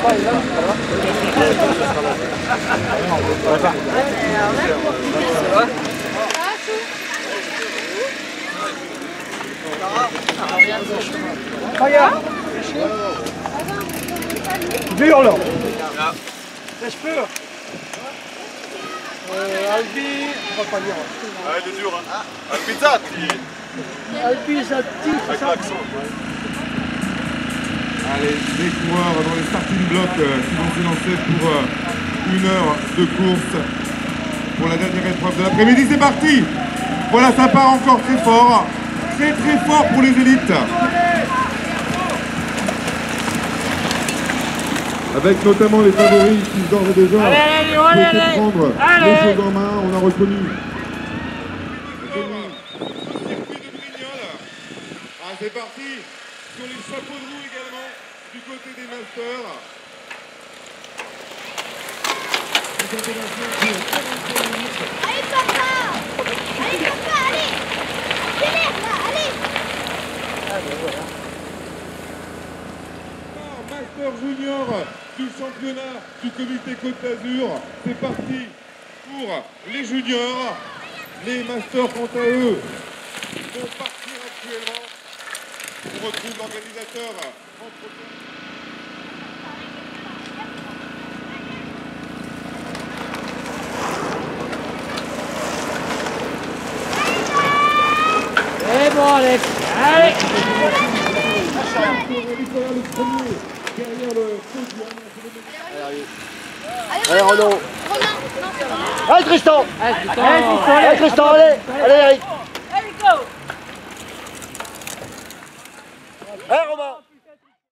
Regarde. Dur là. Je peux. Albi, on va pas dire. Ah, il est dur, hein. Albizzati. Albizzati, c'est ça. Allez, les coureurs dans les starting blocks qui vont s'élancer pour 1 heure de course pour la dernière épreuve de l'après-midi. C'est parti! Voilà, ça part encore très fort. Très très fort pour les élites. Avec notamment les favoris qui d'ores et déjà peuvent prendre les choses en main. On a reconnu. Ah, c'est parti sur les chapeaux de roue également du côté des masters. Allez papa! Allez papa, allez! Accélère là, allez! Master Junior du championnat du comité Côte d'Azur. C'est parti pour les juniors. Les masters, quant à eux, vont partir actuellement. On retrouve l'organisateur entre C'est bon, Alex. Allez. Nicolas le premier derrière le podium. Allez, Renaud. Romain, non, c'est Romain. Allez, Tristan. Allez, Tristan, allez. Allez, Eric. Allez, go. Allez, Romain.